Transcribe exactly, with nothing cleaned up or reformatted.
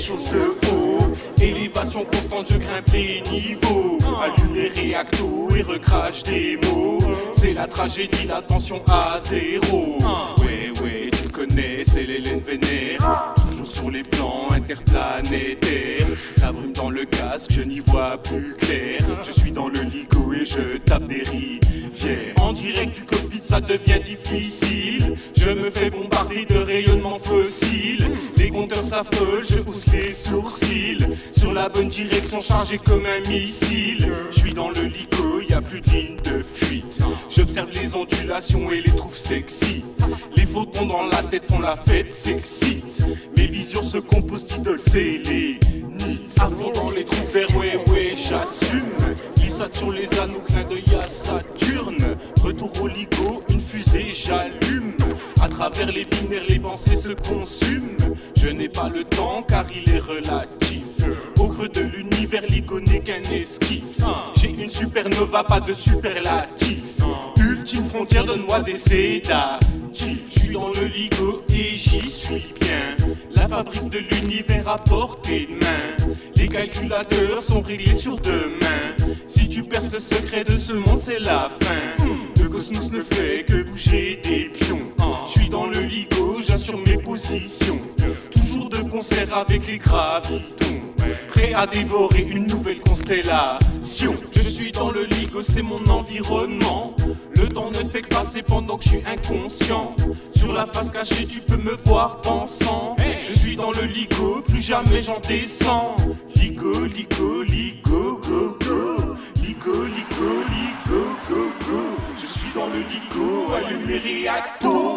choses de haut. Élévation constante, je grimpe les niveaux. Allume les réactos et recrache des mots. C'est la tragédie, la tension à zéro. Ouais, ouais, tu connais, c'est l'Hélène vénère. Toujours sur les plans interplanétaires. La brume dans le casque, je n'y vois plus clair. Je suis dans le ligo et je tape des rivières. En direct du cockpit, ça devient difficile. Je me fais bombarder de rayonnements fossiles. Les compteurs s'affolent, je hausse les sourcils. Sur la bonne direction, chargé comme un missile. Je suis dans le ligo, y a plus de ligne de fuite. J'observe les ondulations et les trouve sexy. Les photons dans la tête font la fête, s'excitent. Mes visions se composent d'idoles, c'est les nids. À fond dans les trous verts, ouais, ouais, j'assume. Glissade sur les anneaux, clin d'œil à Saturne. Retour au ligo, une fusée, j'allume. À travers les binaires, les pensées se consument. Je n'ai pas le temps car il est relatif. Au creux de l'univers, ligo n'est qu'un esquif. J'ai une supernova, pas de superlatif. Ultime frontière, donne-moi des sédatifs. Je suis dans le ligo et j'y suis bien. La fabrique de l'univers à portée de main. Les calculateurs sont réglés sur demain. Si tu perces le secret de ce monde, c'est la fin. Le cosmos ne fait que bouger des pions. Je suis dans le ligo, j'assure mes positions. Toujours de concert avec les gravitons. Prêt à dévorer une nouvelle constellation. Je suis dans le ligo, c'est mon environnement. Le temps ne fait que passer pendant que je suis inconscient. Sur la face cachée, tu peux me voir dansant. Je suis dans le ligo, plus jamais j'en descends. Ligo, ligo, ligo, go, go. Ligo, ligo, ligo, go, go. Je suis dans le ligo, allume les réacteurs.